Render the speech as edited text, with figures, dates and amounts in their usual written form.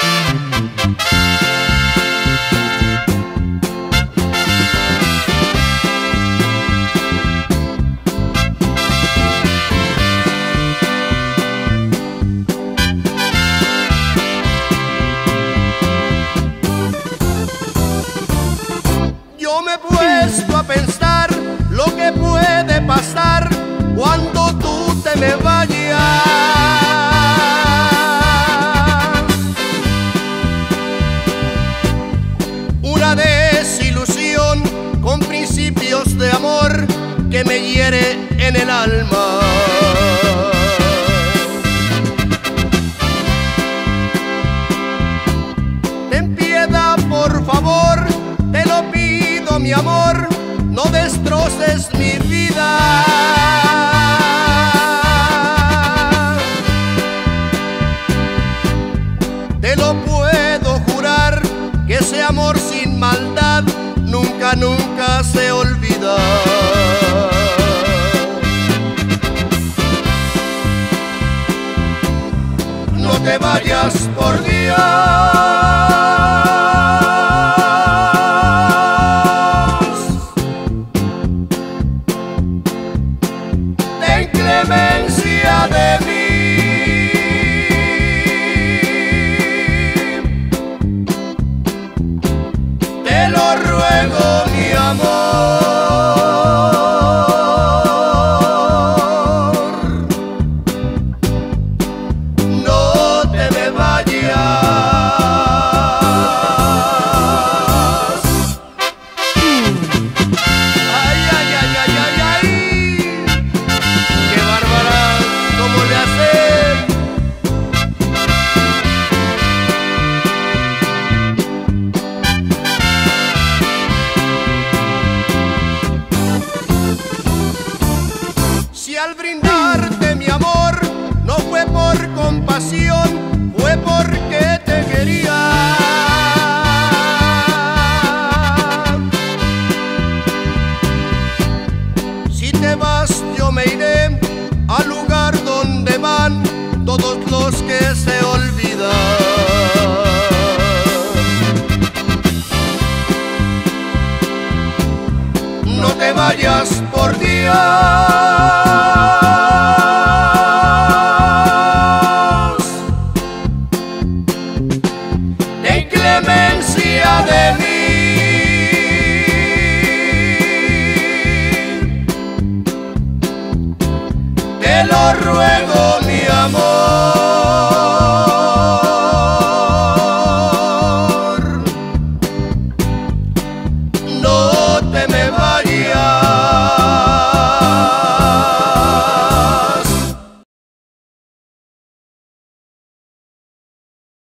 Yo me he puesto a pensar lo que puede pasar cuando tú te me vayas. Una desilusión con principios de amor que me hiere en el alma. Ten piedad, por favor, te lo pido, mi amor, no destroces mi vida. Te lo puedo jurar que ese amor sin maldad nunca, nunca se olvida. No te vayas, por Dios. Ten clemencia de mí. Te lo ruego, mi amor. No te me vayas. Ay, ay, ay, ay, ay, ay. Qué bárbara, ¿cómo le hacen? Si al brindarte mi amor no fue por compasión, fue porque te quería. Si te vas yo me iré al lugar donde van todos los que se olvidan. No te vayas, por Dios. Ten clemencia de mí.